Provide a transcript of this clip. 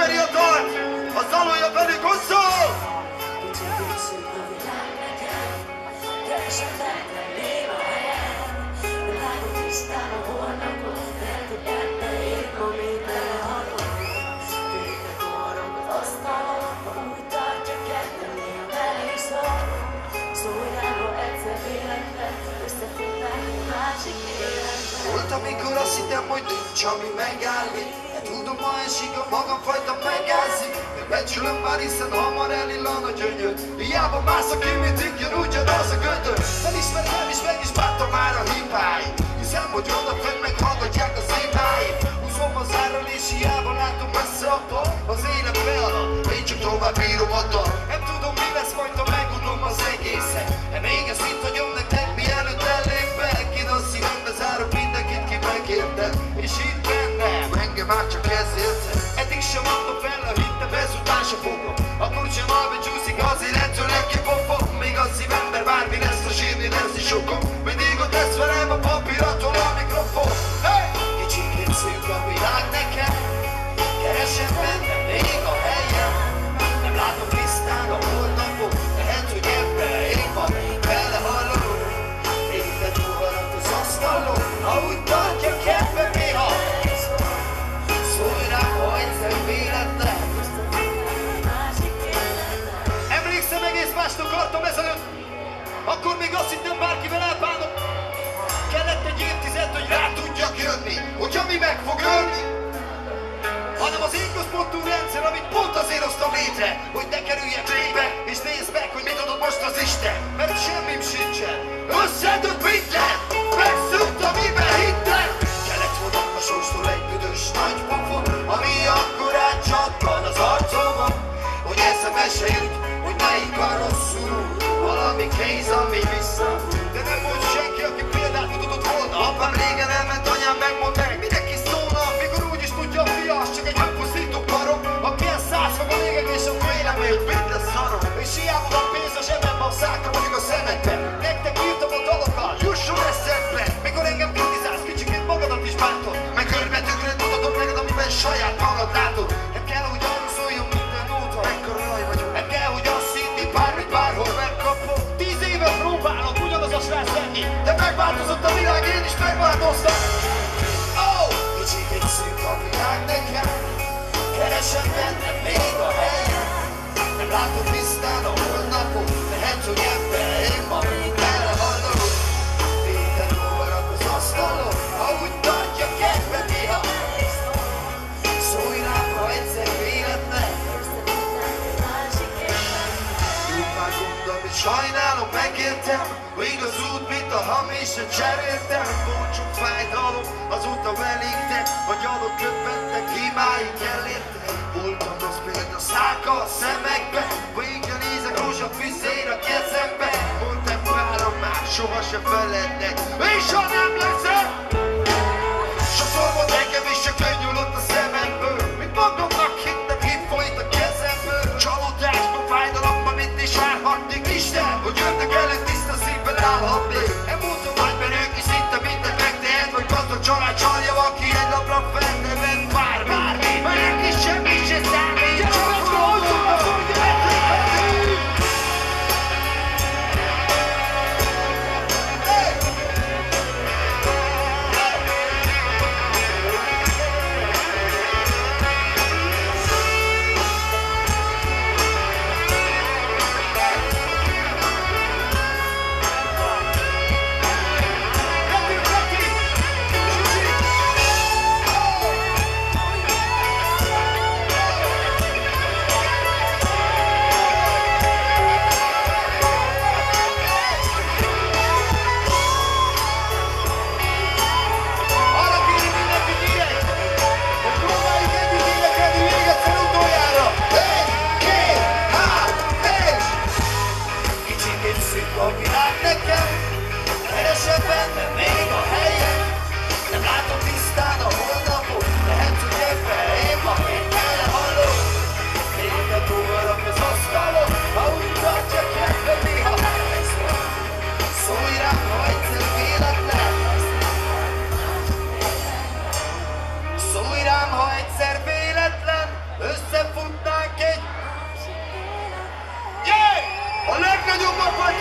ismeri a dalt, az dalolja velük hozzá! Volt, amikor azt hittem, hogy nincs, ami megállni. De tudom, ma esik a magamfajta megázik. Még becsülöm már, hiszen hamar elillan a gyönyör. Hiába mászok ki, mindig jön ugyanaz a gödör. Felismerem és meg is bántam már a hibáit. Hiszem, hogy odafönn meghallgatják az énáit. Húzom az árral és hiába látom messze a pap. Az élet bealad, én csak tovább írom a dal. Nem tudom, mi lesz majd, ha megunom az egészet. De még ezt itt hagyom nektek, mielőtt ellépek. Én a szívembe zárok mindenkit, ki megérted. És itt bennem, engem már csak ezért. Eddig sem adtam fel a hittem, ezután sem fogom. Akkor sem albecsúszik, azért egyszerűen kipofog. Még a szívember bármi lesz, a sírni lesz is okom. Mindig ott lesz velem a papírattól a mikrofon. Hey! Kicsikét szűk a világ nekem. Keresem benne még a helyem. Nem látom tisztán a holnapot. Lehet, hogy ebbe én van, belehallom. Élet uvarok az asztalon, ahogy tartja kedve néha. Szólj rá, ha egyszer véletlen. Emlékszem, egész mást akartam ezelőtt. Akkor még azt hittem, bárkivel elbánok. Kellett egy évtized, hogy rá tudjak jönni, hogy ami meg fog ölni. Hanem az én központú rendszer, amit pont azért hoztam létre, hogy ne kerüljek lébe, és nézd meg, hogy mit adott most az Isten. Mert semmim sincsen, összedött minden, megszűnt, amiben hittem. Kellett volna a sorstól egy büdös nagy pofon, ami akkor átcsattan az arcomon. Hogy eszembe se jut, hogy melyik a rosszul, valami kéz, ami vissza. De nem volt senki, aki példát mutatott volna. Apám régen elment, anyám megmondta, mindenki szólna, mikor úgy is tudja a fia, az csak egy önpusztító parom. Aki ilyen 100 fog a légek és a vélemény, hogy mit lesz szarom. És hiába van pénz a zsebemben, a szákra vagyok a szemedben. Nektek írtam a dalokkal, jusson eszedbe. Mikor engem kritizálsz, kicsikét magadat is bántod. Meg körbe-tükröt mutatok neked, amiben saját magad látod. Nem kell, hogy arról szóljon minden úton, ekkora jaj vagyok. Nem kell, hogy azt hinni, bármit bárhol megkapom. 10 éve próbálok ugyanaz a srác lenni, de megváltozott a világ, én is megváltoztam. Oh! Kicsikét szűk a világ nekem. Keresem bennem még a helyem. Nem látom tisztán a holnapot. Lehet, hogy ebben én ma még belehallom. Vétel óvarak az asztalon, ahogy tartja kedve néha. Szólj rám, ha egyszer véletlen. Már gondol, mit sajnálom, megértem. Hogy igaz út, mint a hamisen cseréltem. Búcsú fájdalom, azóta elégtek. A gyalog köppentek, imáig elértek. Voltam rossz példa, száka a szemekbe. Végre nézek rózsafűzér a kezembe. Mondtam páram már, soha se felednek. És ha nem leszek, sokszor volt nekem is csak könnyűlött a szememből. Mint magamnak hittem, itt folyt a kezemből. Csalódásban, fájdalomban, mint is várhatnék Isten, hogy jönnek előtt tiszta szívvel állhatnék. Nem múltam nagy, mert ők is szinte mindent megtehet, vagy gazdag család csalja, aki egy lapra fennevett bármi. Mert ők is semmi se számít, csak azt gondolom, hogy vagytok!